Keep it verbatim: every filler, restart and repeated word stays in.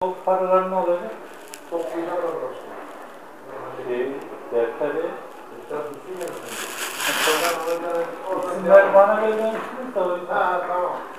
O paralar ne olacak? Çok güzel olur. Şey, defteri. Defter tutsun ya. İsimler bana vermişsiniz de o yüzden. Ha tamam.